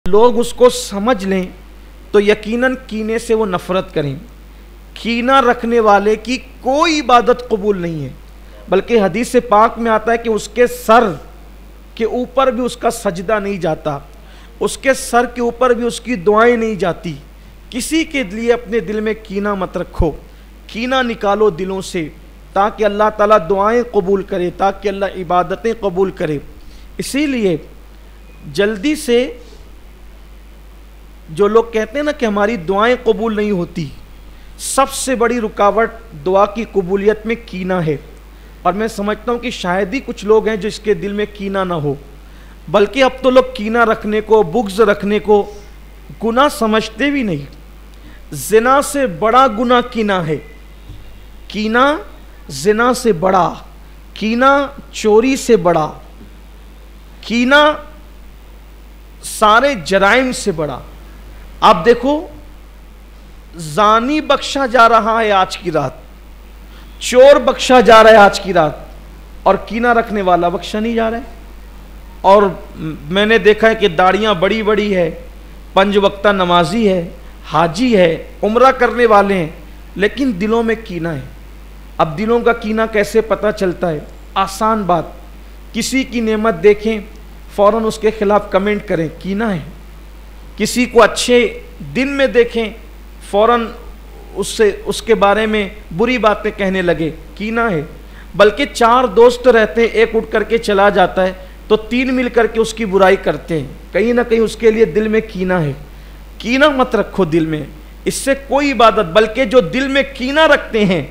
लोग उसको समझ लें तो यकीनन कीने से वो नफ़रत करें। कीना रखने वाले की कोई इबादत कबूल नहीं है, बल्कि हदीस पाक में आता है कि उसके सर के ऊपर भी उसका सजदा नहीं जाता, उसके सर के ऊपर भी उसकी दुआएं नहीं जाती। किसी के लिए अपने दिल में कीना मत रखो, कीना निकालो दिलों से, ताकि अल्लाह ताला दुआएं कबूल करे, ताकि अल्लाह इबादतें कबूल करे। इसीलिए जल्दी से जो लोग कहते हैं ना कि हमारी दुआएं कबूल नहीं होती, सबसे बड़ी रुकावट दुआ की कबूलियत में कीना है। और मैं समझता हूँ कि शायद ही कुछ लोग हैं जो इसके दिल में कीना ना हो, बल्कि अब तो लोग कीना रखने को, बुग़्ज़ रखने को गुनाह समझते भी नहीं। ज़िना से बड़ा गुनाह कीना है, कीना ज़िना से बड़ा, कीना चोरी से बड़ा, कीना सारे जराइम से बड़ा। आप देखो, जानी बख्शा जा रहा है आज की रात, चोर बख्शा जा रहा है आज की रात, और कीना रखने वाला बख्शा नहीं जा रहा है। और मैंने देखा है कि दाढ़ियाँ बड़ी बड़ी है, 5 वक्ता नमाजी है, हाजी है, उम्रा करने वाले हैं, लेकिन दिलों में कीना है। अब दिलों का कीना कैसे पता चलता है? आसान बात, किसी की नेमत देखें फ़ौरन उसके खिलाफ कमेंट करें, कीना है। किसी को अच्छे दिन में देखें फ़ौरन उसके बारे में बुरी बातें कहने लगे, कीना है। बल्कि 4 दोस्त रहते हैं, एक उठ करके चला जाता है तो 3 मिल करके उसकी बुराई करते हैं, कहीं ना कहीं उसके लिए दिल में कीना है। कीना मत रखो दिल में, इससे कोई इबादत, बल्कि जो दिल में कीना रखते हैं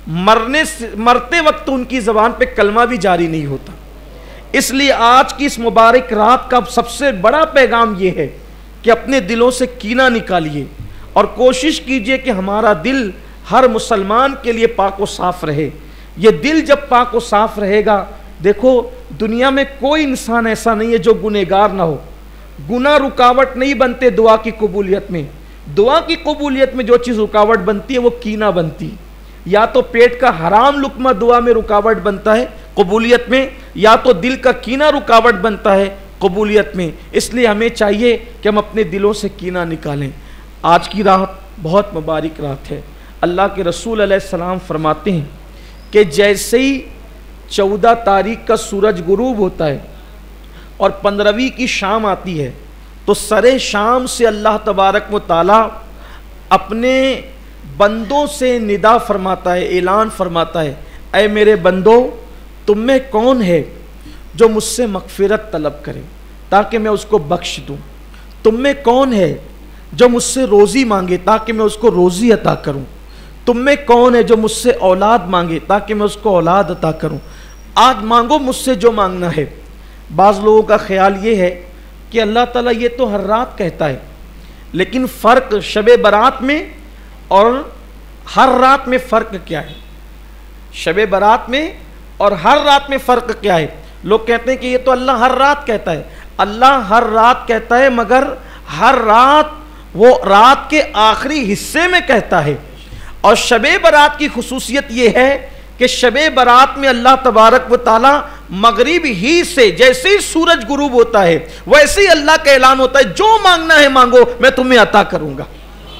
मरते वक्त उनकी ज़बान पे कलमा भी जारी नहीं होता। इसलिए आज की इस मुबारक रात का सबसे बड़ा पैगाम यह है कि अपने दिलों से कीना निकालिए और कोशिश कीजिए कि हमारा दिल हर मुसलमान के लिए पाक व साफ़ रहे। ये दिल जब पाक व साफ़ रहेगा, देखो दुनिया में कोई इंसान ऐसा नहीं है जो गुनहगार ना हो। गुनाह रुकावट नहीं बनते दुआ की कबूलियत में। दुआ की कबूलियत में जो चीज़ रुकावट बनती है वो कीना बनती है। या तो पेट का हराम लुक्मा दुआ में रुकावट बनता है कबूलियत में, या तो दिल का कीना रुकावट बनता है कबूलियत में। इसलिए हमें चाहिए कि हम अपने दिलों से कीना निकालें। आज की रात बहुत मुबारक रात है। अल्लाह के रसूल अलैहिस्सलाम फरमाते हैं कि जैसे ही 14 तारीख का सूरज गुरूब होता है और 15वीं की शाम आती है, तो सरे शाम से अल्लाह तबारक व तआला अपने बंदों से निदा फरमाता है, ऐलान फरमाता है, ऐ मेरे बंदो, तुम में कौन है जो मुझसे मग़फ़िरत तलब करे ताकि मैं उसको बख्श दूँ? तुम में कौन है जो मुझसे रोज़ी मांगे ताकि मैं उसको रोज़ी अता करूँ? तुम में कौन है जो मुझसे औलाद मांगे ताकि मैं उसको औलाद अता करूँ? आज मांगो मुझसे जो मांगना है। बाज़ लोगों का ख्याल ये है कि अल्लाह ताला ये तो हर रात कहता है, लेकिन फ़र्क शब बारात में और हर रात में फ़र्क क्या है? शब बारात में और हर रात में फ़र्क क्या है? लोग कहते हैं कि ये तो अल्लाह हर रात कहता है। अल्लाह हर रात कहता है, मगर हर रात वो रात के आखिरी हिस्से में कहता है। और शबे बारात की खुसूसियत ये है कि शबे बारात में अल्लाह तबारक व ताला मगरिब ही से, जैसे ही सूरज गुरूब होता है वैसे ही अल्लाह का ऐलान होता है, जो मांगना है मांगो, मैं तुम्हें अता करूंगा।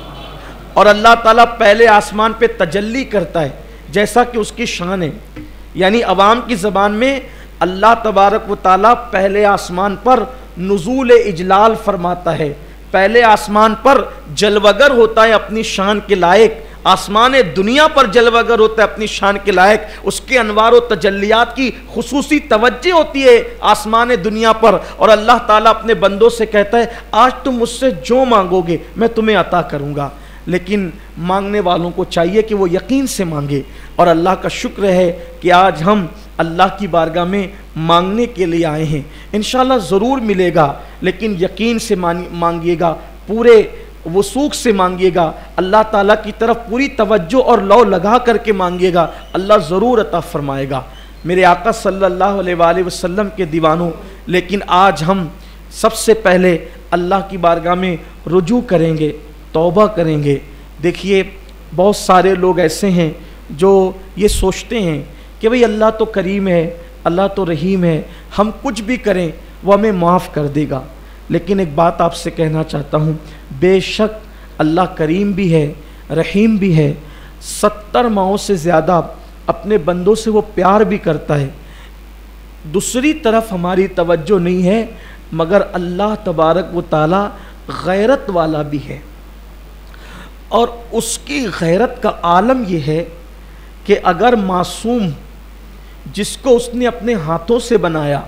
और अल्लाह ताला पहले आसमान पे तजल्ली करता है जैसा कि उसकी शान है। यानी अवाम की ज़बान में अल्लाह तबारक व ताला पहले आसमान पर नुज़ूल इजलाल फरमाता है, पहले आसमान पर जलवगर होता है अपनी शान के लायक, आसमान दुनिया पर जलवगर होता है अपनी शान के लायक। उसके अनवार व तजल्लियात की खुसूसी तवज्जो होती है आसमान दुनिया पर। और अल्लाह ताला अपने बंदों से कहता है, आज तुम मुझसे जो मांगोगे मैं तुम्हें अता करूँगा। लेकिन मांगने वालों को चाहिए कि वो यकीन से मांगे। और अल्लाह का शुक्र है कि आज हम अल्लाह की बारगाह में मांगने के लिए आए हैं। इंशाअल्लाह ज़रूर मिलेगा, लेकिन यकीन से मांगिएगा, पूरे वसूख से मांगिएगा, अल्लाह ताला की तरफ पूरी तवज्जो और लौ लगा करके मांगिएगा, अल्लाह ज़रूर अता फरमाएगा। मेरे आका सल्लल्लाहु अलैहि वसल्लम के दीवानों, लेकिन आज हम सबसे पहले अल्लाह की बारगाह में रुजू करेंगे, तौबा करेंगे। देखिए, बहुत सारे लोग ऐसे हैं जो ये सोचते हैं कि भाई अल्लाह तो करीम है, अल्लाह तो रहीम है, हम कुछ भी करें वो हमें माफ़ कर देगा। लेकिन एक बात आपसे कहना चाहता हूँ, बेशक अल्लाह करीम भी है, रहीम भी है, 70 माओं से ज़्यादा अपने बंदों से वो प्यार भी करता है। दूसरी तरफ हमारी तवज्जो नहीं है, मगर अल्लाह तबारक व ताला गैरत वाला भी है, और उसकी गैरत का आलम यह है कि अगर मासूम जिसको उसने अपने हाथों से बनाया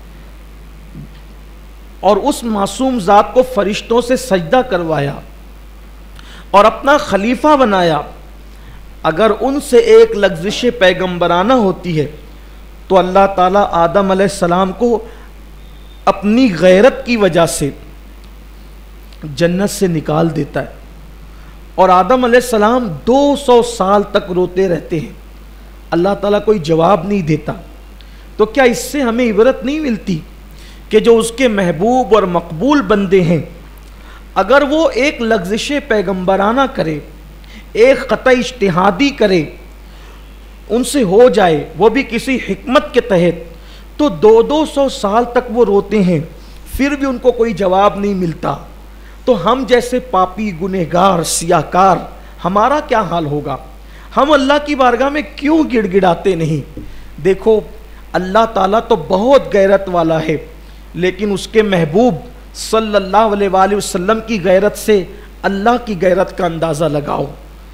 और उस मासूम ज़ात को फरिश्तों से सजदा करवाया और अपना खलीफा बनाया, अगर उनसे एक लग़्ज़िश पैगम्बराना होती है तो अल्लाह ताला आदम अलैहिस्सलाम को अपनी गैरत की वजह से जन्नत से निकाल देता है, और आदम अलैहिस्सलाम 200 साल तक रोते रहते हैं, अल्लाह ताला कोई जवाब नहीं देता। तो क्या इससे हमें इबरत नहीं मिलती कि जो उसके महबूब और मकबूल बंदे हैं, अगर वो एक लग़्ज़िश पैगम्बराना करे, एक क़त्अ इज्तिहादी करे, उनसे हो जाए, वो भी किसी हिकमत के तहत, तो 200 साल तक वो रोते हैं, फिर भी उनको कोई जवाब नहीं मिलता। तो हम जैसे पापी, गुनहगार, सियाकार, हमारा क्या हाल होगा? हम अल्लाह की बारगाह में क्यों गिड़गिड़ाते नहीं? देखो, अल्लाह ताला तो बहुत गैरत वाला है, लेकिन उसके महबूब सल्लल्लाहु अलैहि वसल्लम की गैरत से अल्लाह की गैरत का अंदाज़ा लगाओ।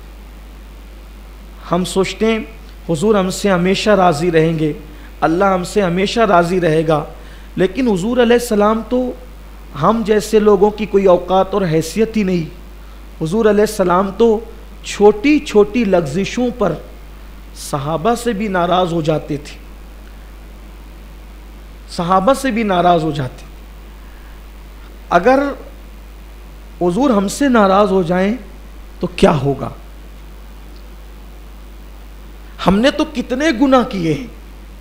हम सोचते हैं हुजूर हमसे हमेशा राज़ी रहेंगे, अल्लाह हमसे हमेशा राज़ी रहेगा, लेकिन हुजूर अलैहिस्सलाम तो हम जैसे लोगों की कोई औकात और हैसियत ही नहीं। हुजूर अलैहिस्सलाम तो छोटी छोटी लग़्ज़िशों पर सहाबा से भी नाराज़ हो जाते थे, सहाबा से भी नाराज़ हो जाते। अगर हुजूर हमसे नाराज़ हो जाएं तो क्या होगा? हमने तो कितने गुनाह किए हैं,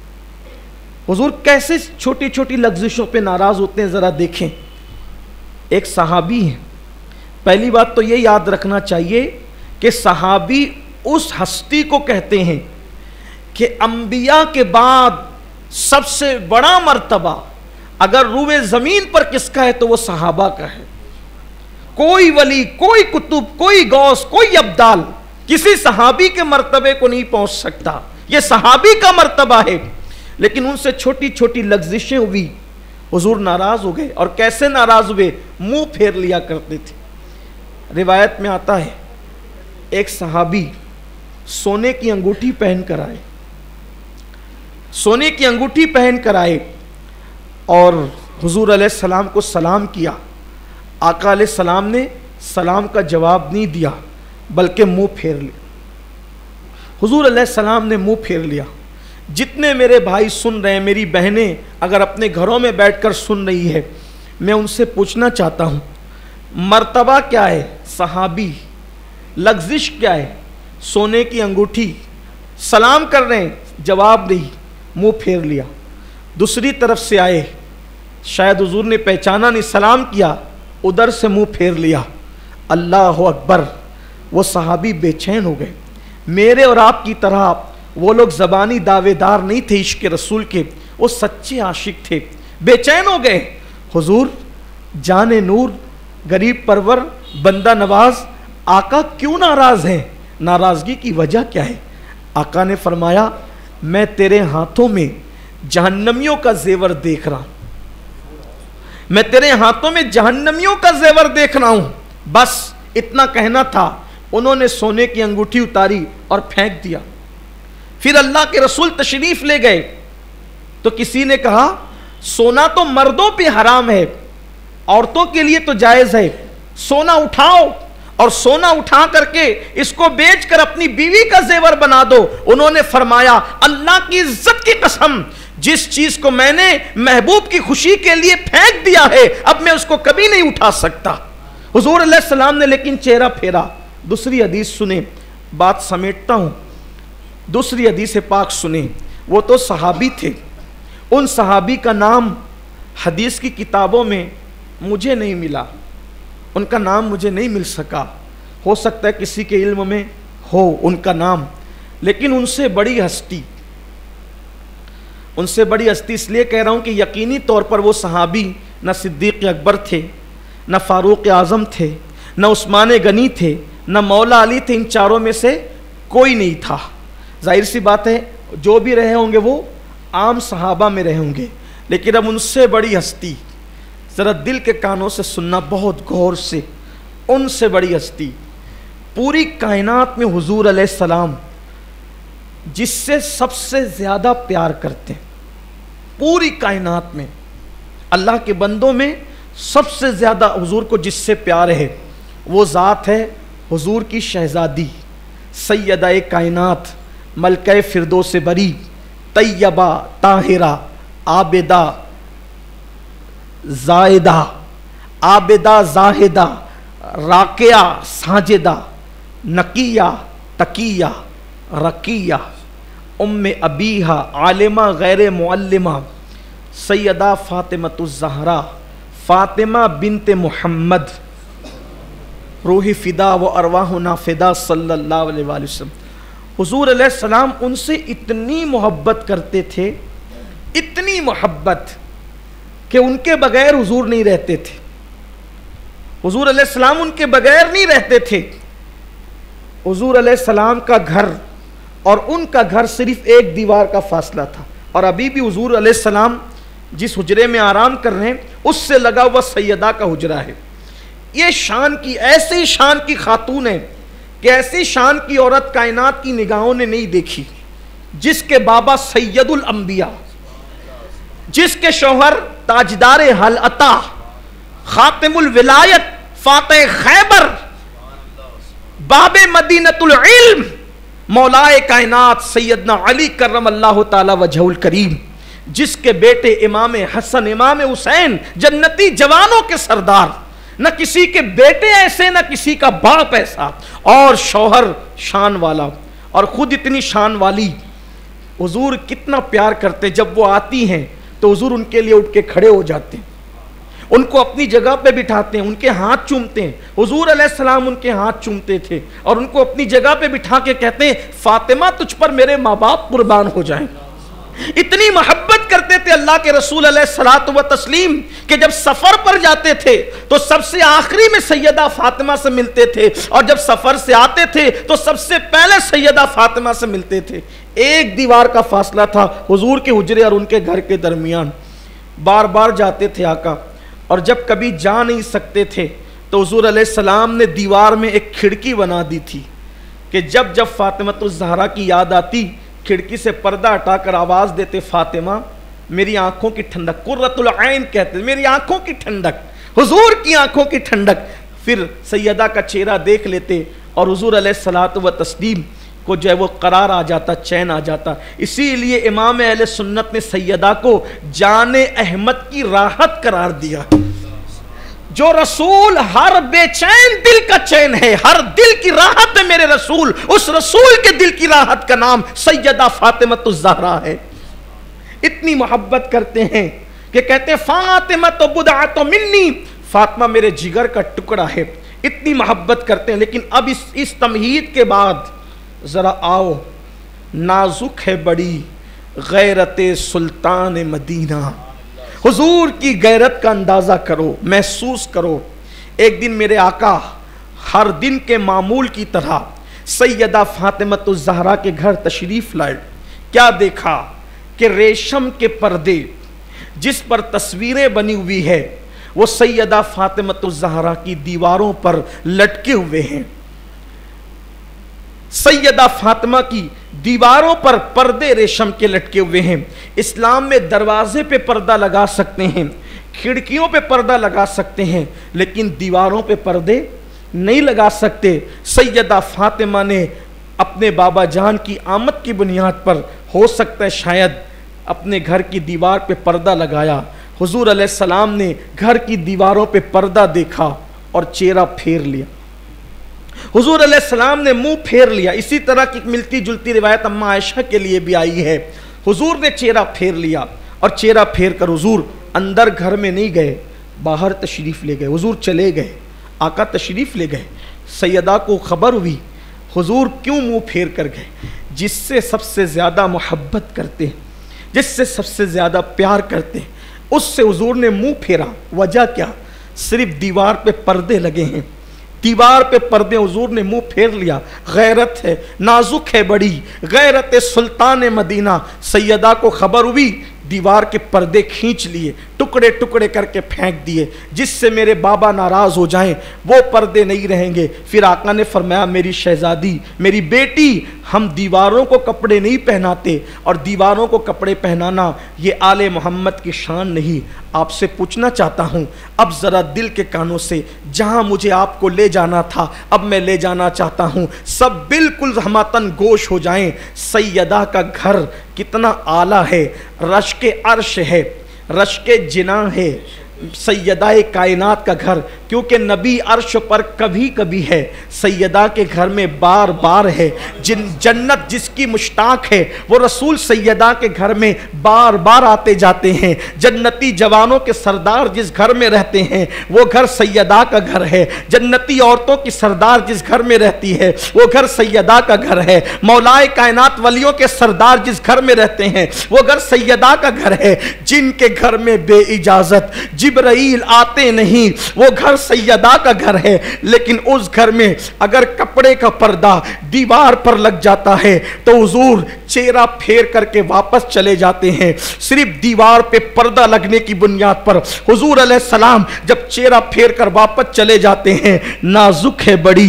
हुजूर कैसे छोटी छोटी लग़्ज़िशों पे नाराज़ होते हैं, ज़रा देखें। एक सहाबी है, पहली बात तो ये याद रखना चाहिए कि सहाबी उस हस्ती को कहते हैं कि अंबिया के बाद सबसे बड़ा मर्तबा अगर रूए ज़मीन पर किसका है तो वो सहाबा का है। कोई वली, कोई कुतुब, कोई गौस, कोई अब्दाल किसी सहाबी के मर्तबे को नहीं पहुंच सकता, ये सहाबी का मर्तबा है। लेकिन उनसे छोटी छोटी लग़्ज़िशें हुई, हुजूर नाराज़ हो गए, और कैसे नाराज़ हुए? मुंह फेर लिया करते थे। रिवायत में आता है एक सहाबी सोने की अंगूठी पहन कर आए, सोने की अंगूठी पहन कर आए और हुजूर अलैहिस्सलाम को सलाम किया। आका अलैहिस्सलाम ने सलाम का जवाब नहीं दिया, बल्कि मुंह फेर लिया। हुजूर अलैहिस्सलाम ने मुंह फेर लिया। जितने मेरे भाई सुन रहे हैं, मेरी बहनें अगर अपने घरों में बैठकर सुन रही है, मैं उनसे पूछना चाहता हूँ, मर्तबा क्या है? सहाबी। लग़्ज़िश क्या है? सोने की अंगूठी। सलाम कर रहे हैं, जवाब नहीं, मुंह फेर लिया। दूसरी तरफ से आए, शायद हुजूर ने पहचाना नहीं, सलाम किया, उधर से मुंह फेर लिया। अल्लाह अकबर। वो सहाबी बेचैन हो गए। मेरे और आपकी तरह वो लोग ज़बानी दावेदार नहीं थे इश्क़ रसूल के, वो सच्चे आशिक थे। बेचैन हो गए, हुजूर जाने नूर, गरीब परवर, बंदा नवाज, आका क्यों नाराज़ हैं? नाराज़गी की वजह क्या है? आका ने फरमाया, मैं तेरे हाथों में जहन्नमियों का जेवर देख रहा हूं, मैं तेरे हाथों में जहन्नमियों का जेवर देख रहा हूं। बस इतना कहना था। उन्होंने सोने की अंगूठी उतारी और फेंक दिया। फिर अल्लाह के रसूल तशरीफ ले गए तो किसी ने कहा, सोना तो मर्दों पे हराम है, औरतों के लिए तो जायज़ है, सोना उठाओ और सोना उठा करके इसको बेचकर अपनी बीवी का जेवर बना दो। उन्होंने फरमाया, अल्लाह की इज्जत की कसम, जिस चीज को मैंने महबूब की खुशी के लिए फेंक दिया है, अब मैं उसको कभी नहीं उठा सकता। हुजूर अलैहिस्सलाम ने लेकिन चेहरा फेरा। दूसरी हदीस सुने, बात समेटता हूं। दूसरी हदीस पाक सुने। वो तो सहाबी थे, उन सहाबी का नाम हदीस की किताबों में मुझे नहीं मिला, उनका नाम मुझे नहीं मिल सका। हो सकता है किसी के इल्म में हो उनका नाम, लेकिन उनसे बड़ी हस्ती, उनसे बड़ी हस्ती इसलिए कह रहा हूं कि यकीनी तौर पर वो सहाबी न सिद्दीक़ अकबर थे, न फ़ारूक़ आज़म थे, न उस्मान गनी थे, न मौला अली थे। इन चारों में से कोई नहीं था। जाहिर सी बात है जो भी रहे होंगे वो आम सहाबा में रहे होंगे, लेकिन अब उनसे बड़ी हस्ती, ज़रा दिल के कानों से सुनना बहुत गौर से, उनसे बड़ी हस्ती पूरी कायनात में हुजूर अलैहिस्सलाम जिससे सबसे ज़्यादा प्यार करते हैं, पूरी कायनात में अल्लाह के बंदों में सबसे ज़्यादा हुजूर को जिससे प्यार है वो ज़ात है हुजूर की शहज़ादी सैयदा कायनात मलके फिरदौस बरी तैयबा ताहिरा आबिदा जाहिदा, आबिदा जाहिदा, राकिया साजिदा, नकिया तकिया रकिया, उम्मे अबीहा आलिमा गैर मुअल्लिमा, सैयदा फातिमतुज़ ज़हरा फातिमा बिनते मोहम्मद, रूही फ़िदा व अरवाहुना फ़िदा सल्लल्लाहु अलैहि वसल्लम। हुजूर अलैहिस्सलाम उनसे इतनी मोहब्बत करते थे, इतनी मोहब्बत कि उनके बगैर हुजूर नहीं रहते थे। हुजूर अलैहिस्सलाम उनके बगैर नहीं रहते थे। हुजूर अलैहिस्सलाम का घर और उनका घर सिर्फ एक दीवार का फासला था, और अभी भी हुजूर अलैहिस्सलाम जिस हुजरे में आराम कर रहे हैं उससे लगा हुआ सैयदा का हुजरा है। ये शान की, ऐसी शान की खातून है कि ऐसी शान की औरत कायनात की निगाहों ने नहीं देखी, जिसके बाबा सैयदुल अंबिया, जिसके शौहर ताजदार हल अता खातिमुल विलायत फाते खैबर बाबे मदीनतुल इल्म मौलाए कायनात सैयदना अली करम अल्लाह ताला वजहुल करीम, जिसके बेटे इमाम हसन इमाम हुसैन जन्नती जवानों के सरदार, न किसी के बेटे ऐसे न किसी का बाप ऐसा, और शौहर शान वाला और खुद इतनी शान वाली। हुजूर कितना प्यार करते, जब वो आती हैं तो हुजूर उनके लिए उठ के खड़े हो जाते हैं, उनको अपनी जगह पे बिठाते हैं, उनके हाथ चूमते हैं। हुजूर अलैहिस्सलाम उनके हाथ चूमते थे और उनको अपनी जगह पे बिठा के कहते हैं फातिमा तुझ पर मेरे माँ बाप कुर्बान हो जाएं। इतनी मोहब्बत करते थे अल्लाह के रसूल अलैहिस्सलातु व तस्लीम कि जब सफर पर जाते थे तो सबसे आखिरी में सैयदा फातिमा से मिलते थे, और जब सफर से आते थे तो सबसे पहले सैयदा फातिमा से मिलते थे। एक दीवार का फासला था हुजूर के हुजरे और उनके घर के दरमियान। बार बार जाते थे आका, और जब कभी जा नहीं सकते थे तो हुजूर अलैहिस्सलाम ने दीवार में एक खिड़की बना दी थी कि जब जब फातिमतुज़ ज़हरा की याद आती खिड़की से पर्दा हटाकर आवाज देते फातिमा मेरी आंखों की ठंडक, कुर्रतुल ऐन कहते, मेरी आंखों की ठंडक, हुजूर की आंखों की ठंडक। फिर सैयदा का चेहरा देख लेते और हुजूर अलैहिस्सलातु व तस्लीम को जो है वो करार आ जाता, चैन आ जाता। इसीलिए इमाम अहले सुन्नत ने सैयदा को जाने अहमद की राहत करार दिया। जो रसूल हर बेचैन दिल का चैन है, हर दिल की राहत है मेरे रसूल, उस रसूल के दिल की राहत का नाम सैयदा फातिमतुज़ ज़हरा है। इतनी मोहब्बत करते हैं कि कहते हैं फातिमा तो बुदअतु मिन्नी, फातिमा मेरे जिगर का टुकड़ा है। इतनी मोहब्बत करते हैं। लेकिन अब इस तमहीद के बाद जरा आओ, नाजुक है बड़ी गैरत सुल्तान मदीना, हुजूर की गैरत का अंदाज़ा करो, महसूस करो। एक दिन मेरे आका हर दिन के मामूल की तरह सैयदा फातिमतुज़ ज़हरा के घर तशरीफ़ लाए। क्या देखा कि रेशम के पर्दे जिस पर तस्वीरें बनी हुई है वो सैयदा फातिमतुज़ ज़हरा की दीवारों पर लटके हुए हैं। सैयदा फातिमा की दीवारों पर पर्दे रेशम के लटके हुए हैं। इस्लाम में दरवाजे पे पर्दा लगा सकते हैं, खिड़कियों पे पर्दा लगा सकते हैं, लेकिन दीवारों पे पर्दे नहीं लगा सकते। सैयदा फातिमा ने अपने बाबा जान की आमद की बुनियाद पर हो सकता है शायद अपने घर की दीवार पे पर्दा लगाया। हुजूर अलैहिस्सलाम ने घर की दीवारों पे पर्दा देखा और चेहरा फेर लिया। हुजूर अलैहिस्सलाम ने मुंह फेर लिया। इसी तरह की मिलती जुलती रिवायत अम्मा आयशा के लिए भी आई है। हुजूर ने चेहरा फेर लिया और चेहरा फेर कर हुजूर अंदर घर में नहीं गए, बाहर तशरीफ़ ले गए। हुजूर चले गए, आका तशरीफ़ ले गए। सैयदा को खबर हुई, हुजूर क्यों मुंह फेर कर गए? जिससे सबसे ज़्यादा मोहब्बत करते हैं, जिससे सबसे ज़्यादा प्यार करते हैं, उससे हुजूर ने मुंह फेरा। वजह क्या? सिर्फ दीवार पे पर्दे लगे हैं, दीवार पे पर्दे, हुजूर ने मुंह फेर लिया। गैरत है, नाजुक है बड़ी, गैरत सुल्तान मदीना। सैयदा को खबर हुई, दीवार के पर्दे खींच लिए, टुकड़े टुकड़े करके फेंक दिए, जिससे मेरे बाबा नाराज हो जाएं, वो पर्दे नहीं रहेंगे। फिर आका ने फरमाया, मेरी शहजादी, मेरी बेटी, हम दीवारों को कपड़े नहीं पहनाते, और दीवारों को कपड़े पहनाना ये आले मोहम्मद की शान नहीं। आपसे पूछना चाहता हूं, अब जरा दिल के कानों से, जहां मुझे आपको ले जाना था अब मैं ले जाना चाहता हूं, सब बिल्कुल हमातन गोश हो जाएं। सैयदा का घर कितना आला है, रश के अर्श है, रश के जिना है, सैयदा कायनात का घर, क्योंकि नबी अर्श पर कभी कभी है, सैयदा के घर में बार बार है। जन्नत जिसकी मुश्ताक है वो रसूल सैयदा के घर में बार बार आते जाते हैं। जन्नती जवानों के सरदार जिस घर में रहते हैं वो घर सैयदा का घर है। जन्नती औरतों की सरदार जिस घर में रहती है वो घर सैयदा का घर है। मौलाए कायनात वलियों के सरदार जिस घर में रहते हैं वो घर सैयदा का घर है। जिनके घर में बेइजाजत जिब्राइल आते नहीं वो घर सैयदा का घर है। लेकिन उस घर में अगर कपड़े का पर्दा दीवार पर लग जाता है तो हुजूर चेहरा फेर करके वापस चले जाते हैं। सिर्फ दीवार पे पर्दा लगने की बुनियाद पर हुजूर अलैहिस्सलाम जब चेहरा फेर कर वापस चले जाते हैं। नाजुक है बड़ी,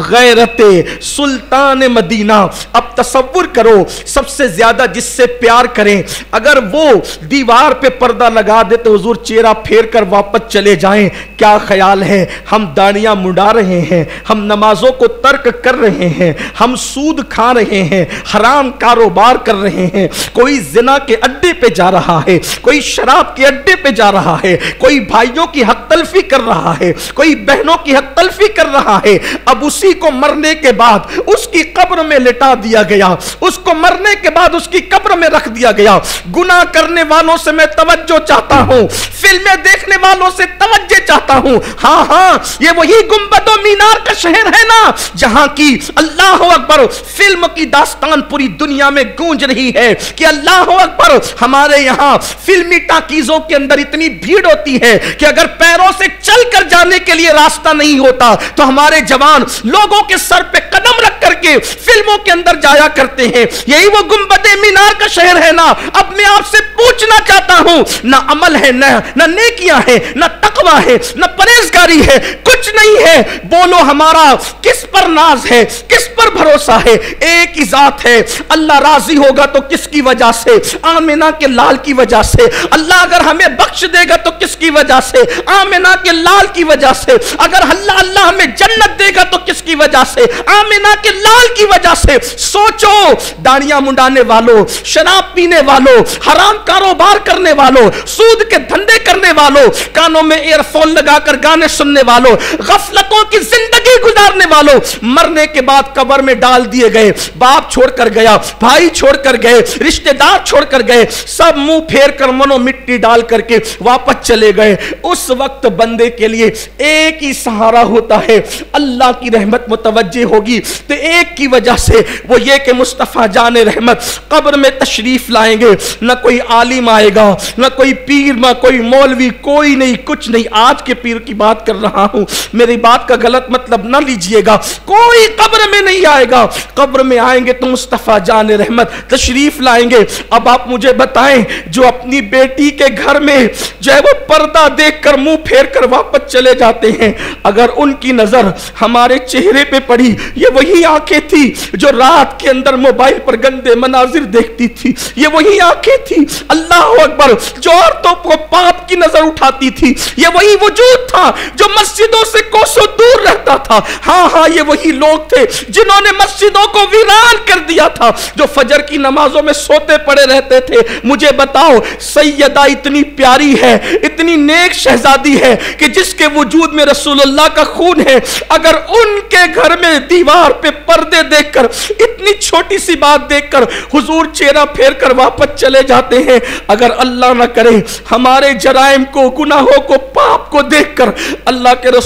गैरते सुल्तान मदीना। अब तसव्वुर करो, सबसे ज्यादा जिससे प्यार करें अगर वो दीवार पे पर्दा लगा दे तो हुजूर चेहरा फेर कर वापस चले जाएं, क्या ख्याल है? हम दाढ़ियां मुंडा रहे हैं, हम नमाजों को तर्क कर रहे हैं, हम सूद खा रहे हैं, हराम कारोबार कर रहे हैं, कोई जिना के अड्डे पे जा रहा है, कोई शराब के अड्डे पे जा रहा है, कोई भाइयों की हक तलफी कर रहा है, कोई बहनों की हक तलफी कर रहा है। अब उसी को मरने के बाद उसकी कब्र में लिटा दिया गया, उसको मरने के बाद उसकी कब्र में रख दिया गया। गुनाह करने वालों से मैं तवज्जो चाहता हूं, फिल्में देखने वालों से तवज्जो चाहता हूं। हाँ हाँ, ये वही गुंबदो मीनार का शहर है ना जहां की अल्लाह अकबर फिल्म की दास्तान पूरी दुनिया में गूंज रही है कि अल्लाह अकबर। हमारे यहां फिल्मी टाकीजों के अंदर इतनी भीड़ होती है कि अगर पैरों से चलकर जाने के लिए रास्ता नहीं होता तो हमारे जवान लोगों के सर पे कदम रख करके फिल्मों के अंदर जाया करते हैं। यही वो गुंबदे मीनार का शहर है ना। अब मैं आपसे पूछना चाहता हूं, ना अमल है, ना नेकियां है, ना तकवा है, ना परहेजगारी है, कुछ नहीं है। बोलो हमारा किस पर नाज है, किस पर भरोसा है? एक ही जात है। अल्लाह राजी होगा तो किसकी वजह से? आमिना के लाल की वजह से। अल्लाह अगर हमें बख्श देगा तो किसकी वजह से? आमिना के लाल की वजह से। अगर अल्लाह हमें जन्नत देगा तो किसकी वजह से? आमिना के लाल की वजह से। सोचो, दाढ़ियां मुंडाने वालों, शराब पीने वालों, हराम कारोबार करने वालों, सूद के धंधे करने वालों, कानों में ईयरफोन लगाकर गाने सुनने वालों, गफलतों की जिंदगी गुजारने वालों, मरने के बाद कब्र में डाल दिए गए। बाप छोड़कर गया, भाई छोड़कर गए, रिश्तेदार छोड़कर गए, सब मुंह फेर कर मनो मिट्टी डाल करके वापस चले गए। उस वक्त बंदे के लिए एक ही सहारा होता है, अल्लाह की रहमत मुतवज्जे होगी तो एक की वजह से वो ये कि मुस्तफा जाने रहमत कब्र में तशरीफ लाएंगे। न कोई आलिम आएगा, न कोई पीर, न कोई मौलवी, कोई नहीं, कुछ नहीं। आज के पीर की बात कर रहा हूं, मेरी बात का गलत मतलब ना लीजिएगा। कोई कब्र में नहीं आएगा, कब्र में आएंगे तो मुस्तफा जाने रहमत तशरीफ लाएंगे। अब आप मुझे बताएं, जो अपनी बेटी के घर में जो है वो पर्दा देखकर मुंह फेर कर वापस चले जाते हैं, अगर उनकी नजर हमारे चेहरे पे पड़ी, ये वही आंखें थी जो रात के अंदर मोबाइल पर गंदे मनाजिर देखती थी, ये वही आंखें थी अल्लाह अकबर जो औरतों को पाप की नजर उठाती थी, ये वही वजूद था जो मस्जिदों से कोसों दूर रहता था। हाँ हाँ, ये वही लोग थे जिन्होंने मस्जिदों को वीरान कर दिया था, जो फजर की नमाजों में सोते पड़े रहते थे। मुझे बताओ, सैयदा इतनी प्यारी है, इतनी नेक शहजादी है कि जिसके वजूद में रसूलुल्लाह का खून है, अगर उनके घर में दीवार पे पर्दे देखकर, इतनी छोटी सी बात देखकर हुजूर चेहरा फेर कर वापस चले जाते हैं, अगर अल्लाह ना करे हमारे जराइम को, गुनाहों को, पाप को देखकर अल्लाह के रसूल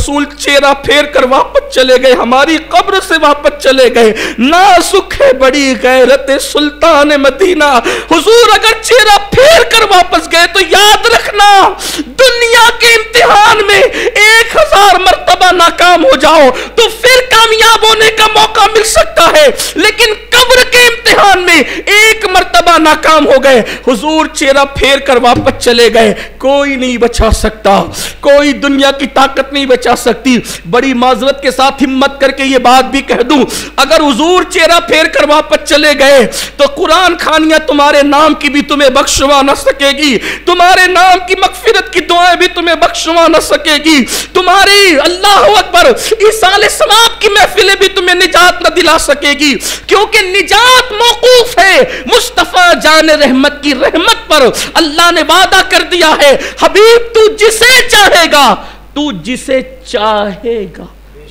चेहरा फेर कर वापस चले गए, हमारी कब्र से वापस चले गए। नाजुक है बड़ी गैरत सुल्तान मदीना। हुजूर अगर चेहरा फेर कर वापस गए तो याद रखना, दुनिया के इम्तिहान में 1000 मर्तबा नाकाम हो जाओ तो फिर कामयाब होने का मौका मिल सकता है, लेकिन कब्र के इम्तिहान में एक मर्तबा नाकाम हो गए, हुजूर चेहरा फेर कर वापस चले गए, कोई नहीं बचा सकता, कोई दुनिया की ताकत नहीं बचा सकती। बड़ी माजरत के साथ हिम्मत करके ये बात भी कह दूं, अगर हुजूर चेहरा फेर कर वापस चले गए तो कुरान खानियां तुम्हारे नाम की भी तुम्हें बख्शवा न सकेगी, तुम्हारे नाम की मगफिरत की दुआएं भी तुम्हें बख्शवा न सकेगी, तुम्हारी अल्लाह अकबर इसाले सवाब की महफिलें भी तुम्हें निजात न दिला सकेगी, क्योंकि निजात मौकूफ है मुस्तफा जान रहमत की रहमत पर। अल्लाह ने वादा कर दिया है, हबीब तू जिसे चाहेगा, तू जिसे चाहेगा।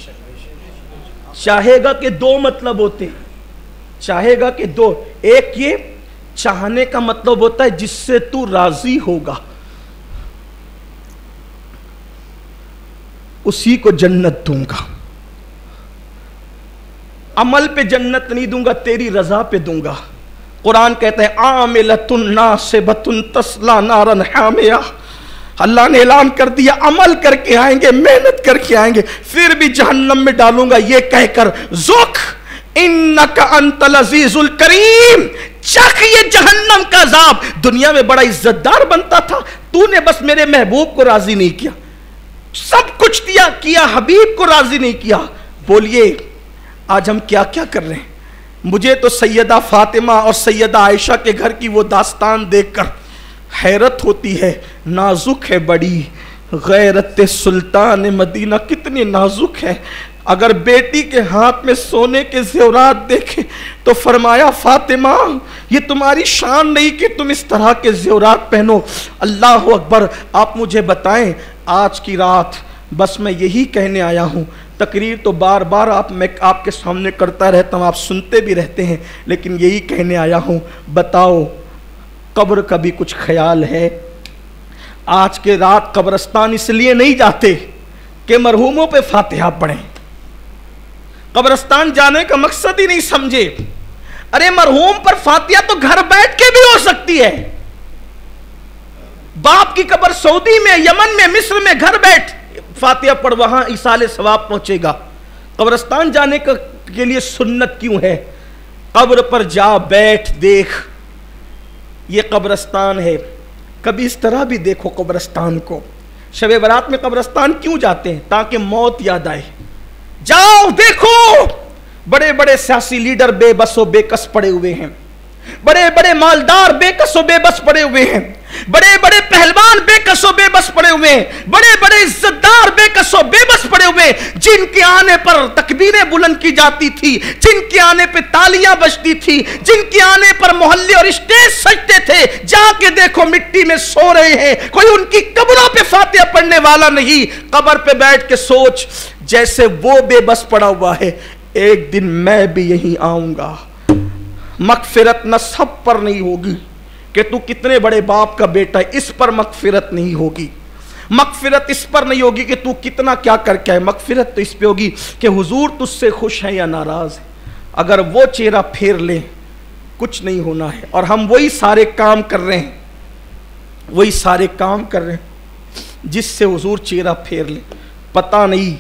चाहेगा के दो मतलब होते हैं, चाहेगा के दो, एक ये चाहने का मतलब होता है जिससे तू राजी होगा, उसी को जन्नत दूंगा। अमल पे जन्नत नहीं दूंगा, तेरी रजा पे दूंगा। कुरान कहता है आमिलतुन नासिबतुन तस्ला नारन हामिया। अल्लाह ने ऐलान कर दिया अमल करके आएंगे, मेहनत करके आएंगे, फिर भी जहन्नम में डालूंगा, ये कहकर ज़ुक इन्नका अंतल अज़ीज़ुल करीम, चख ये जहन्नम का अज़ाब। दुनिया में बड़ा इज्जतदार बनता था, तूने बस मेरे महबूब को राजी नहीं किया, सब कुछ दिया किया, हबीब को राजी नहीं किया। बोलिए आज हम क्या क्या कर रहे हैं। मुझे तो सैयदा फातिमा और सैयदा आयशा के घर की वो दास्तान देखकर हैरत होती है, नाजुक है बड़ी गैरत सुल्तान मदीना, कितनी नाजुक है। अगर बेटी के हाथ में सोने के ज़ेवरात देखे तो फरमाया फातिमा ये तुम्हारी शान नहीं कि तुम इस तरह के ज़ेवरात पहनो। अल्लाह अकबर। आप मुझे बताएं, आज की रात बस मैं यही कहने आया हूँ, तकरीर तो बार बार मैं आपके सामने करता रहता हूँ, आप सुनते भी रहते हैं, लेकिन यही कहने आया हूँ, बताओ कब्र का भी कुछ ख्याल है। आज के रात कब्रस्तान इसलिए नहीं जाते कि मरहूमों पे फातिहा पढ़ें, कब्रस्तान जाने का मकसद ही नहीं समझे। अरे मरहूम पर फातिहा तो घर बैठ के भी हो सकती है। बाप की कब्र सऊदी में, यमन में, मिस्र में घर बैठ फातिहा पढ़, वहां इसाले सवाब पहुंचेगा। कब्रस्तान जाने के लिए सुन्नत क्यों है? कब्र पर जा बैठ देख, ये कब्रस्तान है। कभी इस तरह भी देखो कब्रस्तान को। शब बरात में कब्रस्तान क्यों जाते हैं? ताकि मौत याद आए। जाओ देखो, बड़े बड़े सियासी लीडर बेबसो बेकस पड़े हुए हैं, बड़े बड़े मालदार बेकसो बेबस पड़े हुए हैं, बड़े बड़े पहलवान बेकसो बेबस पड़े हुए हैं, बड़े बड़े इज्जतदार बेकसो बेबस पड़े हुए, जिनके आने पर तकबीरें बुलंद की जाती थी, जिनके आने पर तालियां बजती थी, जिनके आने पर मोहल्ले और स्टेज सजते थे, जाके देखो मिट्टी में सो रहे हैं, कोई उनकी कब्रों पे फातिहा पढ़ने वाला नहीं। कब्र पे बैठ के सोच, जैसे वो बेबस पड़ा हुआ है, एक दिन मैं भी यहीं आऊंगा। मगफिरत न सब पर नहीं होगी कि तू कितने बड़े बाप का बेटा है, इस पर मगफिरत नहीं होगी। मगफिरत इस पर नहीं होगी कि तू कितना क्या करके है, मगफिरत तो इस पे होगी कि हुजूर तुझसे खुश है या नाराज है। अगर वो चेहरा फेर ले, कुछ नहीं होना है। और हम वही सारे काम कर रहे हैं, वही सारे काम कर रहे हैं जिससे हुजूर चेहरा फेर ले। पता नहीं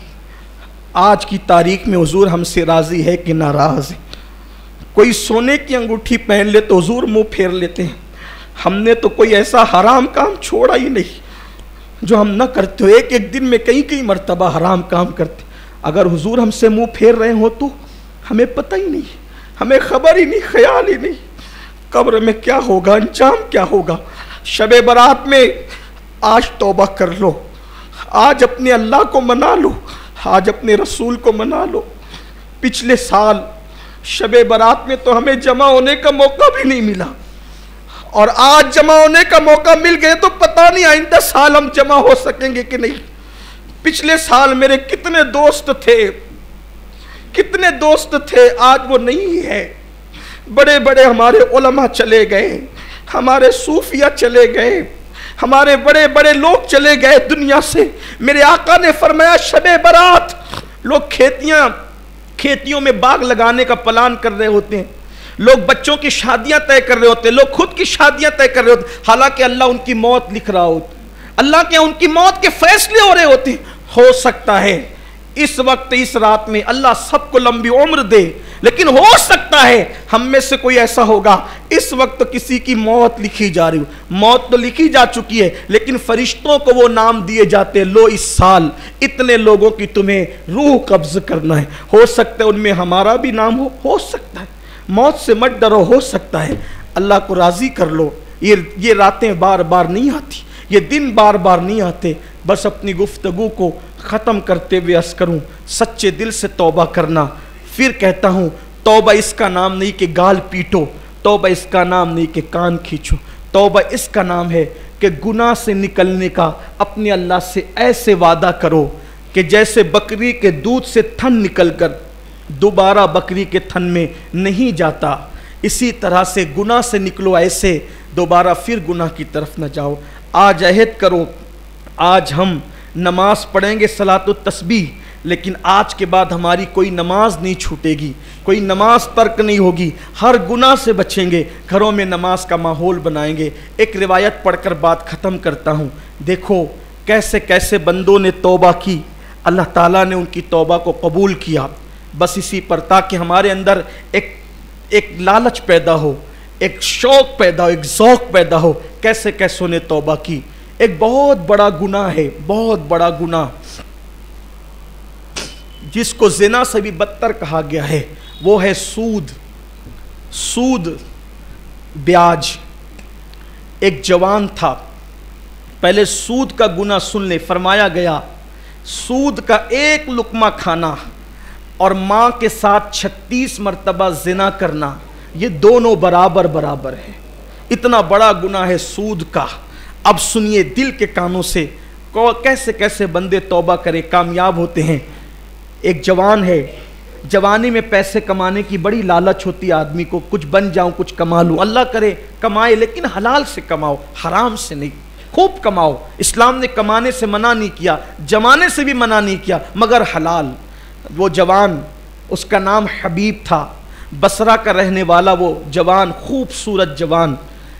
आज की तारीख में हुजूर हमसे राजी है कि नाराज है। कोई सोने की अंगूठी पहन ले तो हुजूर मुंह फेर लेते हैं। हमने तो कोई ऐसा हराम काम छोड़ा ही नहीं जो हम न करते हो। एक एक दिन में कई कई मर्तबा हराम काम करते। अगर हुजूर हमसे मुंह फेर रहे हो तो हमें पता ही नहीं, हमें खबर ही नहीं, ख्याल ही नहीं कब्र में क्या होगा, अंजाम क्या होगा। शबे बरात में आज तौबा कर लो, आज अपने अल्लाह को मना लो, आज अपने रसूल को मना लो। पिछले साल शबे बरात में तो हमें जमा होने का मौका भी नहीं मिला, और आज जमा होने का मौका मिल गए तो पता नहीं आइंदा साल हम जमा हो सकेंगे कि नहीं। पिछले साल मेरे कितने दोस्त थे, कितने दोस्त थे, आज वो नहीं है। बड़े बड़े हमारे उलमा चले गए, हमारे सूफिया चले गए, हमारे बड़े बड़े लोग चले गए दुनिया से। मेरे आका ने फरमाया शबे बारात, लोग खेतियों में बाग लगाने का प्लान कर रहे होते हैं, लोग बच्चों की शादियां तय कर रहे होते हैं, लोग खुद की शादियां तय कर रहे होते, हालांकि अल्लाह उनकी मौत लिख रहा होता, अल्लाह के उनकी मौत के फैसले हो रहे होते। हो सकता है इस वक्त इस रात में अल्लाह सबको लंबी उम्र दे, लेकिन हो सकता है हम में से कोई ऐसा होगा इस वक्त किसी की मौत लिखी जा रही हो। मौत तो लिखी जा चुकी है, लेकिन फरिश्तों को वो नाम दिए जाते हैं, लो इस साल इतने लोगों की तुम्हें रूह कब्ज करना है। हो सकता है उनमें हमारा भी नाम हो सकता है। मौत से मत डरो, हो सकता है अल्लाह को राजी कर लो। ये रातें बार बार नहीं आती, ये दिन बार बार नहीं आते। बस अपनी गुफ्तगू को ख़त्म करते हुए अर्ज़ करूँ, सच्चे दिल से तौबा करना। फिर कहता हूँ, तौबा इसका नाम नहीं कि गाल पीटो, तौबा इसका नाम नहीं कि कान खींचो, तौबा इसका नाम है कि गुनाह से निकलने का अपने अल्लाह से ऐसे वादा करो कि जैसे बकरी के दूध से थन निकलकर दोबारा बकरी के थन में नहीं जाता, इसी तरह से गुनाह से निकलो, ऐसे दोबारा फिर गुनाह की तरफ न जाओ। आज अहद करो, आज हम नमाज पढ़ेंगे सलातुत तस्बीह, लेकिन आज के बाद हमारी कोई नमाज नहीं छूटेगी, कोई नमाज तर्क नहीं होगी, हर गुनाह से बचेंगे, घरों में नमाज का माहौल बनाएंगे। एक रिवायत पढ़कर बात ख़त्म करता हूँ। देखो कैसे कैसे बंदों ने तौबा की, अल्लाह ताला ने उनकी तौबा को कबूल किया। बस इसी पर ताकि हमारे अंदर एक लालच पैदा हो, एक शौक़ पैदा हो, एक ज़ौक़ पैदा हो। कैसे कैसों ने तौबा की। एक बहुत बड़ा गुनाह है, बहुत बड़ा गुनाह, जिसको ज़िना से भी बदतर कहा गया है, वो है सूद। सूद, ब्याज। एक जवान था, पहले सूद का गुनाह सुन ले। फरमाया गया सूद का एक लुकमा खाना और माँ के साथ 36 मरतबा ज़िना करना, ये दोनों बराबर बराबर है। इतना बड़ा गुनाह है सूद का। अब सुनिए दिल के कानों से, कैसे कैसे बंदे तौबा करें, कामयाब होते हैं। एक जवान है, जवानी में पैसे कमाने की बड़ी लालच होती है आदमी को, कुछ बन जाऊं, कुछ कमा लूं। अल्लाह करे कमाए, लेकिन हलाल से कमाओ, हराम से नहीं। खूब कमाओ, इस्लाम ने कमाने से मना नहीं किया, जमाने से भी मना नहीं किया, मगर हलाल। वो जवान, उसका नाम हबीब था, बसरा का रहने वाला वो जवान, खूबसूरत जवान,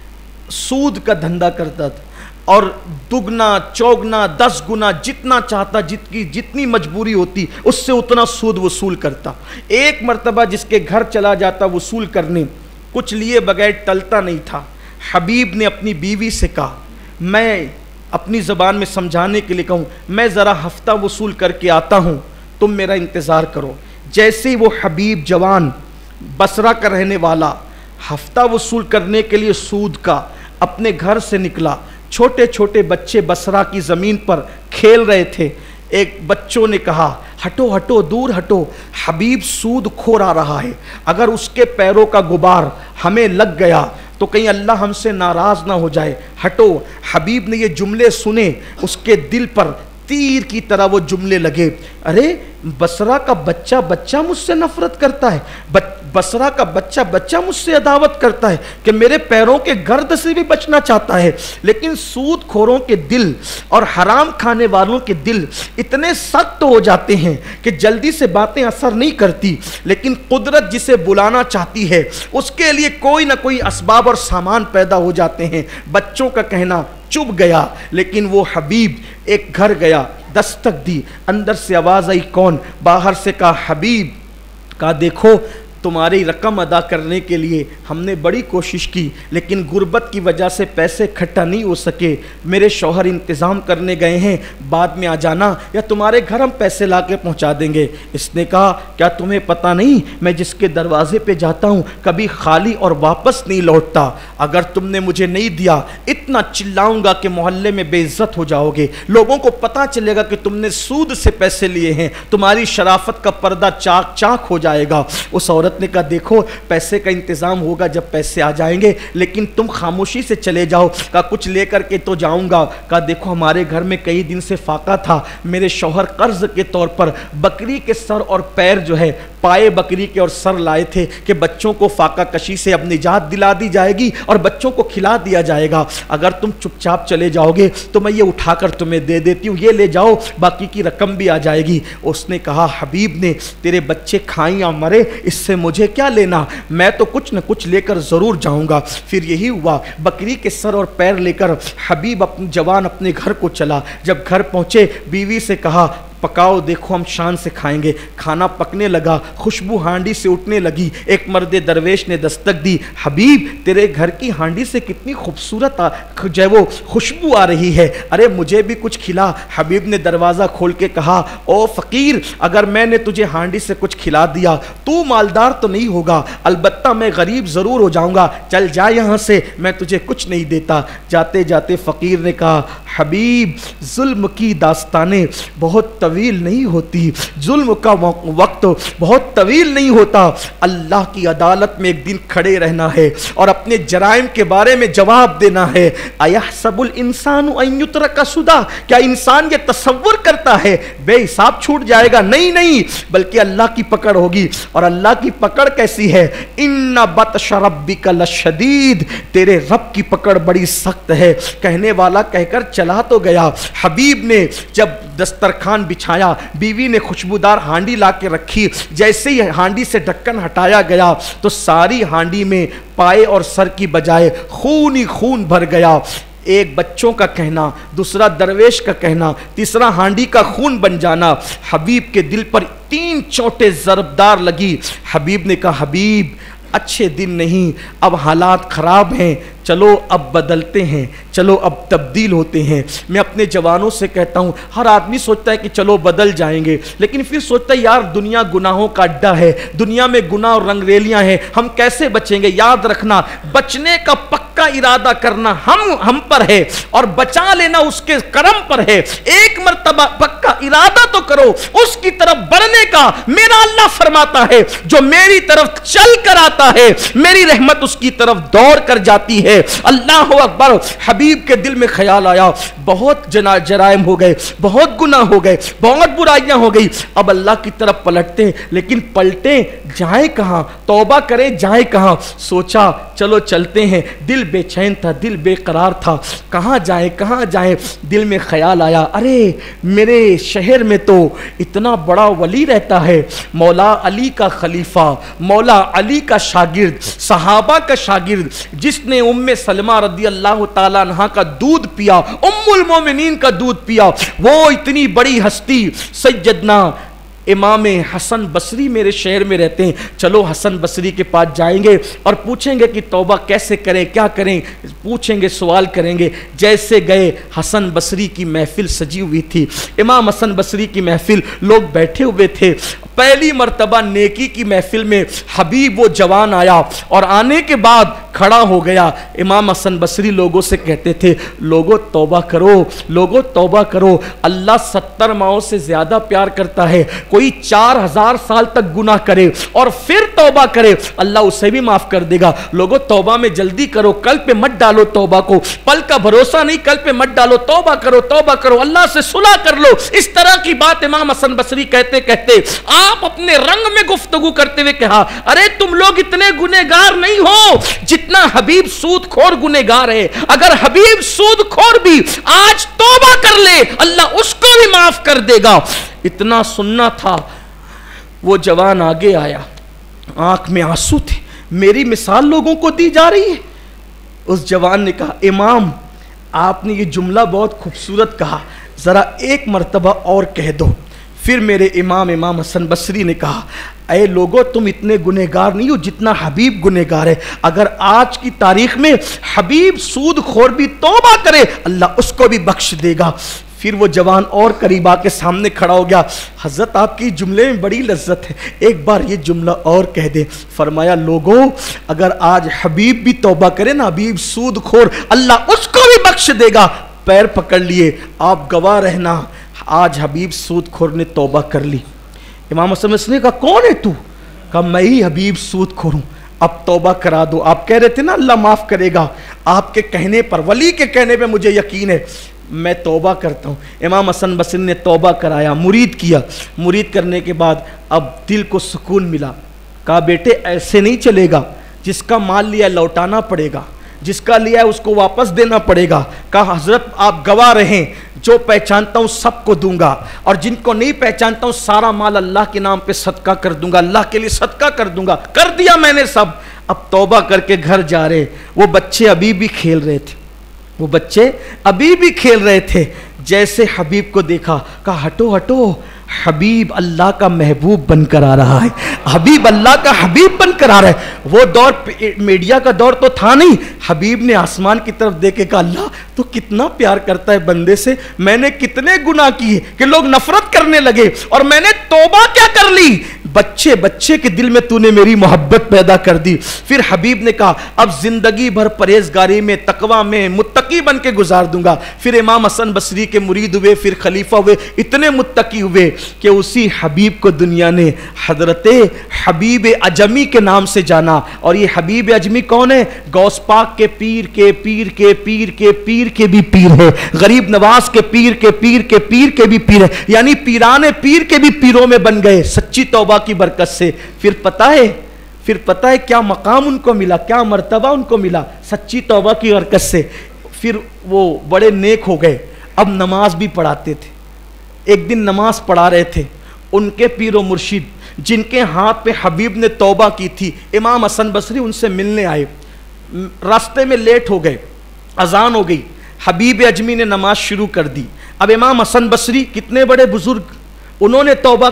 सूद का धंधा करता था और दुगना चौगना 10 गुना जितना चाहता, जितनी मजबूरी होती उससे उतना सूद वसूल करता। एक मर्तबा जिसके घर चला जाता वसूल करने, कुछ लिए बगैर टलता नहीं था। हबीब ने अपनी बीवी से कहा, मैं अपनी ज़बान में समझाने के लिए कहूँ, मैं ज़रा हफ्ता वसूल करके आता हूँ, तुम मेरा इंतज़ार करो। जैसे ही वो हबीब जवान, बसरा का रहने वाला, हफ्ता वसूल करने के लिए सूद का अपने घर से निकला, छोटे छोटे बच्चे बसरा की ज़मीन पर खेल रहे थे। एक बच्चों ने कहा, हटो हटो, दूर हटो, हबीब सूद खोर आ रहा है, अगर उसके पैरों का गुबार हमें लग गया तो कहीं अल्लाह हमसे नाराज़ ना हो जाए, हटो। हबीब ने ये जुमले सुने, उसके दिल पर तीर की तरह वो जुमले लगे, अरे बसरा का बच्चा मुझसे नफरत करता है, बसरा का बच्चा मुझसे अदावत करता है कि मेरे पैरों के गर्द से भी बचना चाहता है। लेकिन सूद खोरों के दिल और हराम खाने वालों के दिल इतने सख्त हो जाते हैं कि जल्दी से बातें असर नहीं करती, लेकिन कुदरत जिसे बुलाना चाहती है उसके लिए कोई ना कोई असबाब और सामान पैदा हो जाते हैं। बच्चों का कहना चुप गया, लेकिन वो हबीब एक घर गया, दस्तक दी, अंदर से आवाज़ आई, कौन? बाहर से कहा हबीब। कहा देखो तुम्हारी रकम अदा करने के लिए हमने बड़ी कोशिश की, लेकिन गुर्बत की वजह से पैसे इकट्ठा नहीं हो सके, मेरे शौहर इंतज़ाम करने गए हैं, बाद में आ जाना या तुम्हारे घर हम पैसे ला के पहुँचा देंगे। इसने कहा क्या तुम्हें पता नहीं मैं जिसके दरवाजे पे जाता हूँ कभी खाली और वापस नहीं लौटता, अगर तुमने मुझे नहीं दिया इतना चिल्लाऊंगा कि मोहल्ले में बेइज्जत हो जाओगे, लोगों को पता चलेगा कि तुमने सूद से पैसे लिए हैं, तुम्हारी शराफत का पर्दा चाक चाक हो जाएगा। उस औरत ने कहा देखो पैसे का इंतजाम होगा जब पैसे आ जाएंगे, लेकिन तुम खामोशी से चले जाओ। कहा कुछ लेकर के तो जाऊंगा। कहा देखो हमारे घर में कई दिन से फाका था, मेरे शौहर कर्ज के तौर पर बकरी के सर और पैर जो है, पाए बकरी के और सर लाए थे कि बच्चों को फाका कशी से अब निजात दिला दी जाएगी और बच्चों को खिला दिया जाएगा। अगर तुम चुपचाप चले जाओगे तो मैं ये उठाकर तुम्हें दे देती हूँ, ये ले जाओ, बाकी की रकम भी आ जाएगी। उसने कहा हबीब ने, तेरे बच्चे खाएं या मरे, इससे मुझे क्या लेना, मैं तो कुछ न कुछ लेकर ज़रूर जाऊँगा। फिर यही हुआ, बकरी के सर और पैर लेकर हबीब अपनी जवान अपने घर को चला। जब घर पहुँचे बीवी से कहा पकाओ, देखो हम शान से खाएंगे। खाना पकने लगा, खुशबू हांडी से उठने लगी। एक मर्द दरवेश ने दस्तक दी, हबीब तेरे घर की हांडी से कितनी खूबसूरत जो है वो खुशबू आ रही है, अरे मुझे भी कुछ खिला। हबीब ने दरवाज़ा खोल के कहा, ओ फ़कीर, अगर मैंने तुझे हांडी से कुछ खिला दिया तू मालदार तो नहीं होगा, अलबत्ता मैं गरीब ज़रूर हो जाऊँगा, चल जा यहाँ से, मैं तुझे कुछ नहीं देता। जाते जाते फ़कीर ने कहा, हबीब जुल्म की दास्तानें बहुत तवील नहीं होती, जुल्म का वक्त बहुत तवील नहीं होता। अल्लाह की अदालत में एक दिन खड़े रहना है और अपने जराइम के बारे में जवाब देना है। अयहसबुल इंसानु अन युत्रका सुदा, क्या इंसान ये तसव्वुर करता है बेहिसाब छूट जाएगा? नहीं नहीं, बल्कि अल्लाह की पकड़ होगी। और अल्लाह की पकड़ कैसी है? इन्ना बतश रब्बिका लशदीद, तेरे रब की पकड़ बड़ी सख्त है। कहने वाला कहकर चला तो गया। हबीब ने जब दस्तरखान बिछाया, बीवी ने खुशबूदार हांडी ला के रखी। जैसे ही हांडी से ढक्कन हटाया गया तो सारी हांडी में पाए और सर की बजाय खून ही खून भर गया। एक बच्चों का कहना, दूसरा दरवेश का कहना, तीसरा हांडी का खून बन जाना। हबीब के दिल पर 3 चोटें ज़रबदार लगी। हबीब ने कहा, हबीब अच्छे दिन नहीं, अब हालात ख़राब हैं, चलो अब बदलते हैं, चलो अब तब्दील होते हैं। मैं अपने जवानों से कहता हूँ, हर आदमी सोचता है कि चलो बदल जाएंगे, लेकिन फिर सोचता है यार दुनिया गुनाहों का अड्डा है, दुनिया में गुनाह और रंगरेलियाँ हैं, हम कैसे बचेंगे? याद रखना, बचने का पक्का इरादा करना हम पर है और बचा लेना उसके करम पर है। एक मर्तबा पक्का इरादा तो करो उसकी तरफ बढ़ने का। मेरा अल्लाह फरमाता है, जो मेरी तरफ चल कर आता है मेरी रहमत उसकी तरफ दौड़ कर जाती है। अल्लाह अकबर। हबीब के दिल में ख्याल आया, बहुत जराइम हो गए, बहुत गुनाह हो गए, बहुत बुराइयां हो गई, अब अल्लाह की तरफ पलटते, लेकिन पलटे जाए कहां, तौबा करें जाए कहां। सोचा चलो चलते हैं। दिल बेचैन था, दिल बेकरार था, कहां जाए कहां जाए। दिल में ख्याल आया, अरे मेरे शहर में तो इतना बड़ा वली रहता है, मौला अली का खलीफा, मौला अली का शागिर्द, सहाबा का शागिर्द, जिसने उम्मे सलमा रदी अल्लाह ताला अन्हा का दूध पिया, उम्मुल मोमिनीन का दूध पिया, वो इतनी बड़ी हस्ती सैयदना इमाम हसन बसरी मेरे शहर में रहते हैं। चलो हसन बसरी के पास जाएंगे और पूछेंगे कि तौबा कैसे करें, क्या करें, पूछेंगे, सवाल करेंगे। जैसे गए, हसन बसरी की महफिल सजी हुई थी, इमाम हसन बसरी की महफिल, लोग बैठे हुए थे। पहली मर्तबा नेकी की महफिल में हबीब वो जवान आया और आने के बाद खड़ा हो गया। इमाम हसन बसरी लोगों से कहते थे, लोगों तौबा करो, लोगों तौबा करो, अल्लाह 70 माओं से ज़्यादा प्यार करता है। कोई 4000 साल तक गुनाह करे और फिर तौबा करे, अल्लाह उसे भी माफ़ कर देगा। लोगों तौबा में जल्दी करो, कल पे मत डालो तौबा को, पल का भरोसा नहीं, कल पे मत डालो, तौबा करो, तौबा करो, अल्लाह से सुलह कर लो। इस तरह की बात इमाम हसन बसरी कहते कहते आप अपने रंग में गुफ्तगू करते हुए कहा, अरे तुम लोग इतने गुनेगार नहीं हो जितना हबीब सूदखोर गुनेगार है। अगर हबीब सूदखोर भी आज तौबा कर ले, अल्लाह उसको भी माफ कर देगा। इतना सुनना था। वो जवान आगे आया, आंख में आंसू थे, मेरी मिसाल लोगों को दी जा रही है। उस जवान ने कहा, इमाम आपने ये जुमला बहुत खूबसूरत कहा, जरा एक मर्तबा और कह दो। फिर मेरे इमाम हसन बसरी ने कहा, अरे लोगों तुम इतने गुनहगार नहीं हो जितना हबीब गुनहगार है। अगर आज की तारीख में हबीब सूदखोर भी तौबा करे, अल्लाह उसको भी बख्श देगा। फिर वो जवान और करीब आके सामने खड़ा हो गया, हज़रत आपकी जुमले में बड़ी लज्जत है, एक बार ये जुमला और कह दे। फरमाया, लोगों अगर आज हबीब भी तौबा करे ना, हबीब सूदखोर, अल्लाह उसको भी बख्श देगा। पैर पकड़ लिए, आप गवाह रहना, आज हबीब सूदखोर ने तौबा कर ली। इमाम हसन बसरी ने कहा, कौन है तू? कहा, मैं ही हबीब सूदखोर हूँ, अब तौबा करा दो। आप कह रहे थे ना अल्लाह माफ़ करेगा, आपके कहने पर, वली के कहने पे मुझे यकीन है, मैं तौबा करता हूँ। इमाम हसन बसरी ने तौबा कराया, मुरीद किया। मुरीद करने के बाद अब दिल को सुकून मिला। कहा, बेटे ऐसे नहीं चलेगा, जिसका माल लिया लौटाना पड़ेगा, जिसका लिया है उसको वापस देना पड़ेगा। कहा हजरत आप गवाह रहें, जो पहचानता हूं सबको दूंगा, और जिनको नहीं पहचानता हूं सारा माल अल्लाह के नाम पे सदका कर दूंगा, अल्लाह के लिए सदका कर दूंगा। कर दिया मैंने सब। अब तौबा करके घर जा रहे, वो बच्चे अभी भी खेल रहे थे, वो बच्चे अभी भी खेल रहे थे। जैसे हबीब को देखा, कहा हटो हटो, हबीब अल्लाह का महबूब बनकर आ रहा है, हबीब अल्लाह का हबीब बनकर आ रहा है। वो दौर मीडिया का दौर तो था नहीं। हबीब ने आसमान की तरफ देखे, कहा अल्लाह तो कितना प्यार करता है बंदे से, मैंने कितने गुनाह किए कि लोग नफरत करने लगे, और मैंने तौबा क्या कर ली, बच्चे बच्चे के दिल में तूने मेरी मोहब्बत पैदा कर दी। फिर हबीब ने कहा अब जिंदगी भर परहेजगारी में, तकवा में मुत्तकी बन के गुजार दूंगा। फिर इमाम हसन बसरी के मुरीद हुए, फिर खलीफा हुए, इतने मुत्तकी हुए कि उसी हबीब को दुनिया ने हजरते हबीब अजमी के नाम से जाना। और ये हबीब अजमी कौन है? गौस पाक के पीर के पीर के पीर के पीर के भी पीर है, गरीब नवाज के पीर के पीर के पीर के भी पीर है, यानी पीराने पीर के भी पीरों में बन गए सच्ची तौबा की बरकत से। फिर पता है क्या मकाम उनको मिला, क्या मर्तबा उनको मिला सच्ची तौबा की बरकत से। फिर वो बड़े नेक हो गए, अब नमाज भी पढ़ाते थे। एक दिन नमाज पढ़ा रहे थे, उनके पीरो मुर्शिद जिनके हाथ पे हबीब ने तौबा की थी, इमाम हसन बसरी उनसे मिलने आए। रास्ते में लेट हो गए, अजान हो गई, हबीब अजमी ने नमाज शुरू कर दी। अब इमाम हसन बसरी कितने बड़े बुजुर्ग, उन्होंने तौबा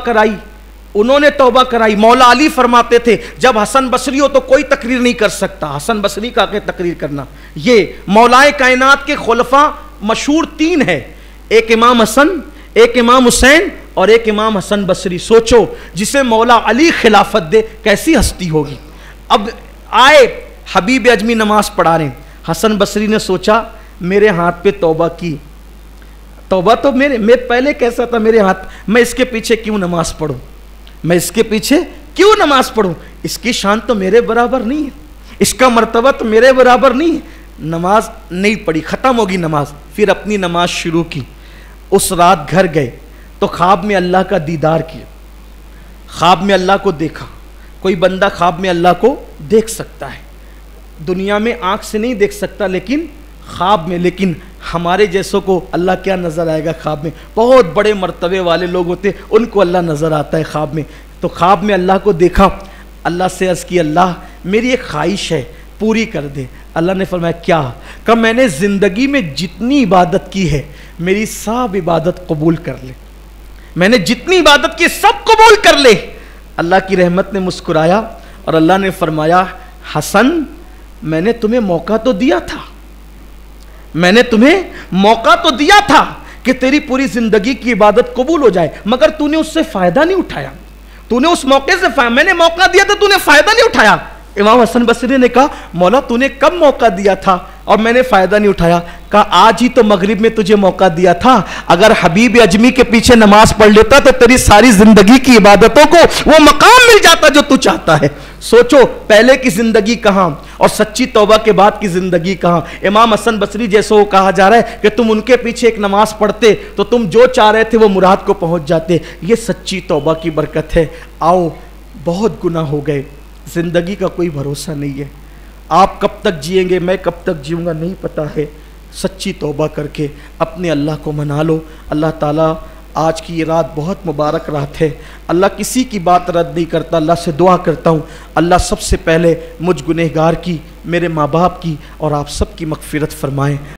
कराई। मौला अली फरमाते थे जब हसन बसरी हो तो कोई तकरीर नहीं कर सकता, हसन बसरी का आके तकरीर करना। ये मौलाए कायनात के खुलफा मशहूर 3 है, एक इमाम हसन, एक इमाम हुसैन और एक इमाम हसन बसरी। सोचो जिसे मौला अली खिलाफत दे कैसी हस्ती होगी। अब आए हबीब अजमी नमाज पढ़ा रहे, हसन बसरी ने सोचा मेरे हाथ पे तौबा की, तौबा तो मैं पहले कैसा था मेरे हाथ, मैं इसके पीछे क्यों नमाज पढ़ूं, मैं इसके पीछे क्यों नमाज पढ़ूं, इसकी शान तो मेरे बराबर नहीं है, इसका मर्तबा तो मेरे बराबर नहीं है। नमाज नहीं पढ़ी, खत्म होगी नमाज। फिर अपनी नमाज शुरू की। उस रात घर गए तो ख्वाब में अल्लाह का दीदार किया, ख्वाब में अल्लाह को देखा। कोई बंदा ख्वाब में अल्लाह को देख सकता है, दुनिया में आंख से नहीं देख सकता, लेकिन ख्वाब में। लेकिन हमारे जैसों को अल्लाह क्या नज़र आएगा ख्वाब में? बहुत बड़े मर्तबे वाले लोग होते, उनको अल्लाह नज़र आता है ख्वाब में। तो ख्वाब में अल्लाह को देखा, अल्लाह से अर्ज़ की अल्लाह मेरी एक ख्वाहिश है, पूरी कर दे। अल्लाह ने फरमाया क्या? कहा मैंने ज़िंदगी में जितनी इबादत की है मेरी सब इबादत कबूल कर ले, मैंने जितनी इबादत की सब कबूल कर ले। अल्लाह की रहमत ने मुस्कुराया और अल्लाह ने फरमाया हसन मैंने तुम्हें मौका तो दिया था, मैंने तुम्हें मौका तो दिया था कि तेरी पूरी जिंदगी की इबादत कबूल हो जाए, मगर तूने उससे फायदा नहीं उठाया, तूने उस मौके से मैंने मौका दिया था, तूने फायदा नहीं उठाया। इमाम हसन बसरी ने कहा मौला तूने कब मौका दिया था और मैंने फायदा नहीं उठाया? कहा आज ही तो मगरिब में तुझे मौका दिया था, अगर हबीब अजमी के पीछे नमाज पढ़ लेता तो तेरी सारी जिंदगी की इबादतों को वो मकाम मिल जाता जो तू चाहता है। सोचो पहले की जिंदगी कहां और सच्ची तौबा के बाद की जिंदगी कहां। इमाम हसन बसरी जैसे वो कहा जा रहा है कि तुम उनके पीछे एक नमाज पढ़ते तो तुम जो चाह रहे थे वो मुराद को पहुंच जाते। ये सच्ची तौबा की बरकत है। आओ, बहुत गुनाह हो गए, जिंदगी का कोई भरोसा नहीं है, आप कब तक जिएंगे, मैं कब तक जीऊंगा नहीं पता है। सच्ची तौबा करके अपने अल्लाह को मना लो। अल्लाह ताला आज की ये रात बहुत मुबारक रात है, अल्लाह किसी की बात रद्द नहीं करता। अल्लाह से दुआ करता हूँ अल्लाह सबसे पहले मुझ गुनहगार की, मेरे माँ बाप की और आप सब की मग़फ़िरत फरमाएँ।